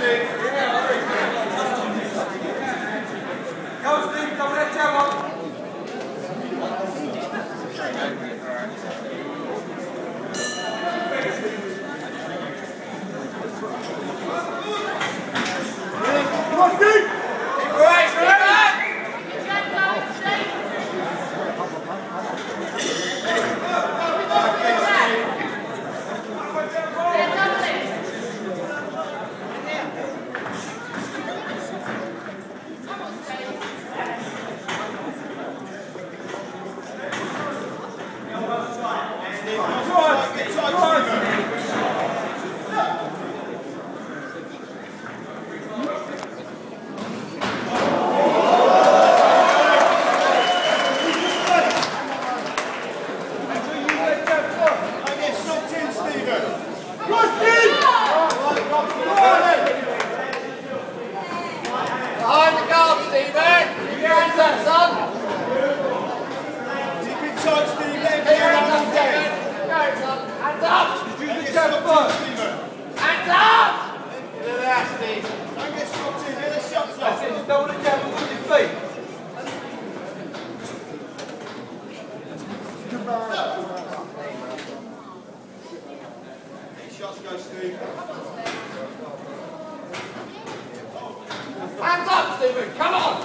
Hands up, Stephen! Come on!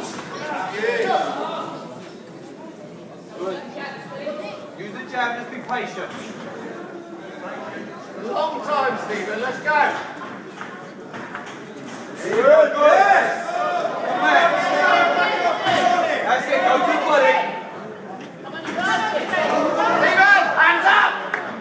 Good. Use the jab, just be patient. Long time, Stephen. Let's go. Good. Yes! That's it. Go to body. Stephen, hands up!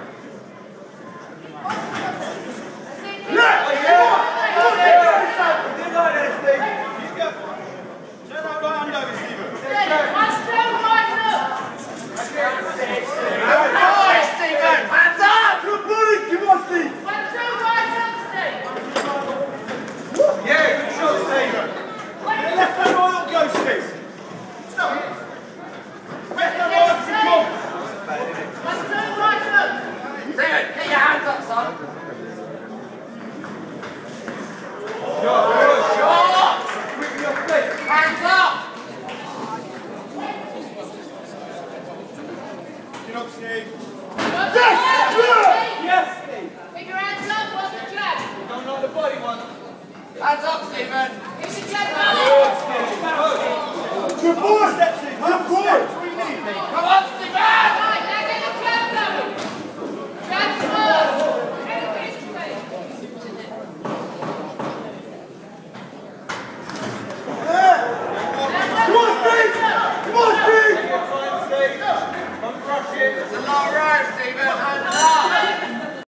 Hands up, Stephen! It's a jab good boy! Good boy! Come on, Stephen! Right, now get the jab going! Jab first! Come on, Steve! Come on, Steve! Don't rush it! It's a long road, Stephen! Hands up!